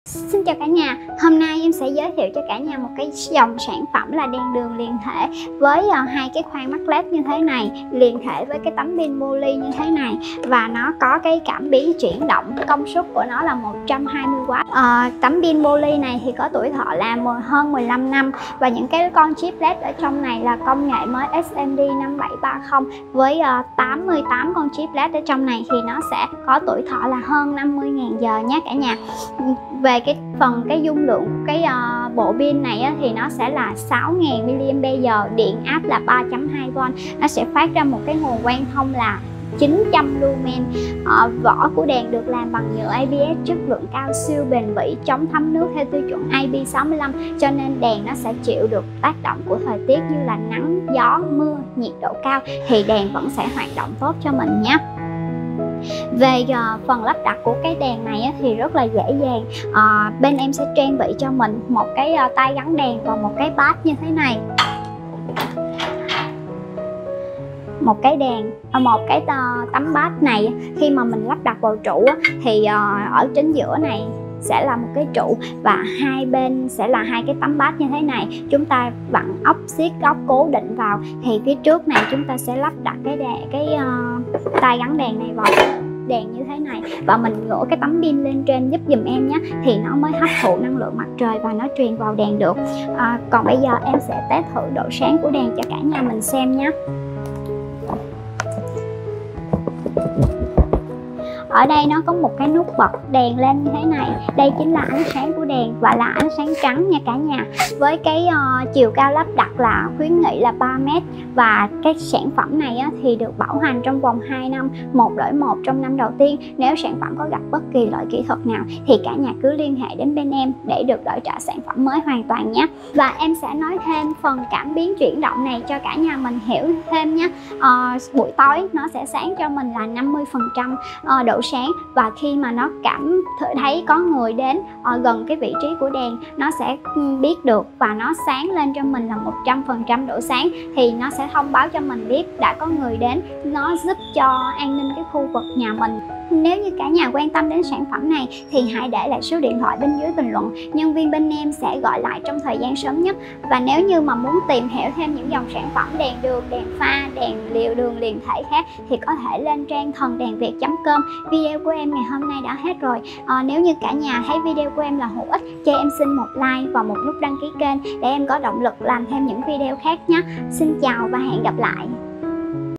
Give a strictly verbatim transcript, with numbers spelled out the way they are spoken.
Xin chào cả nhà, hôm nay em sẽ giới thiệu cho cả nhà một cái dòng sản phẩm là đèn đường liền thể với uh, hai cái khoang mắc led như thế này, liền thể với cái tấm pin poly như thế này, và nó có cái cảm biến chuyển động, công suất của nó là một trăm hai mươi oát. Uh, tấm pin poly này thì có tuổi thọ là hơn mười lăm năm, và những cái con chip led ở trong này là công nghệ mới ét em đê năm bảy ba không với uh, tám mươi tám con chip led ở trong này, thì nó sẽ có tuổi thọ là hơn năm mươi nghìn giờ nhé cả nhà. Về cái phần cái dung lượng cái uh, bộ pin này á, thì nó sẽ là sáu nghìn mi-li-am-pe-giờ, điện áp là ba chấm hai vôn, nó sẽ phát ra một cái nguồn quang thông là chín trăm lumen. uh, Vỏ của đèn được làm bằng nhựa a bê ét chất lượng cao, siêu bền bỉ, chống thấm nước theo tiêu chuẩn I P sáu mươi lăm, cho nên đèn nó sẽ chịu được tác động của thời tiết như là nắng, gió, mưa, nhiệt độ cao, thì đèn vẫn sẽ hoạt động tốt cho mình nhé. Về uh, phần lắp đặt của cái đèn này á, thì rất là dễ dàng. uh, Bên em sẽ trang bị cho mình một cái uh, tay gắn đèn và một cái pad như thế này, một cái đèn, một cái uh, tấm pad này. Khi mà mình lắp đặt vào trụ á, thì uh, ở chính giữa này sẽ là một cái trụ, và hai bên sẽ là hai cái tấm pad như thế này. Chúng ta vặn ốc siết ốc cố định vào, thì phía trước này chúng ta sẽ lắp đặt cái đèn, cái uh, tay gắn đèn này vào đèn như thế này, và mình ngửa cái tấm pin lên trên giúp dùm em nhé, thì nó mới hấp thụ năng lượng mặt trời và nó truyền vào đèn được. À, còn bây giờ em sẽ test thử độ sáng của đèn cho cả nhà mình xem nhé. Ở đây nó có một cái nút bật đèn lên như thế này. Đây chính là ánh sáng của đèn và là ánh sáng trắng nha cả nhà. Với cái uh, chiều cao lắp đặt là khuyến nghị là ba mét. Và cái sản phẩm này á, thì được bảo hành trong vòng hai năm, một đổi một trong năm đầu tiên. Nếu sản phẩm có gặp bất kỳ lỗi kỹ thuật nào thì cả nhà cứ liên hệ đến bên em để được đổi trả sản phẩm mới hoàn toàn nhé. Và em sẽ nói thêm phần cảm biến chuyển động này cho cả nhà mình hiểu thêm nhé. uh, Buổi tối nó sẽ sáng cho mình là năm mươi phần trăm uh, độ sáng, và khi mà nó cảm thấy có người đến uh, gần cái vị trí của đèn, nó sẽ biết được và nó sáng lên cho mình là một trăm phần trăm độ sáng, thì nó sẽ thông báo cho mình biết đã có người đến. Nó giúp cho an ninh cái khu vực nhà mình. Nếu như cả nhà quan tâm đến sản phẩm này thì hãy để lại số điện thoại bên dưới bình luận, nhân viên bên em sẽ gọi lại trong thời gian sớm nhất. Và nếu như mà muốn tìm hiểu thêm những dòng sản phẩm đèn đường, đèn pha, đèn liều đường liền thể khác thì có thể lên trang thần đèn việt chấm com. Video của em ngày hôm nay đã hết rồi. à, Nếu như cả nhà thấy video của em là hữu ích, cho em xin một like và một nút đăng ký kênh để em có động lực làm thêm những video khác nhé. Xin chào và hẹn gặp lại.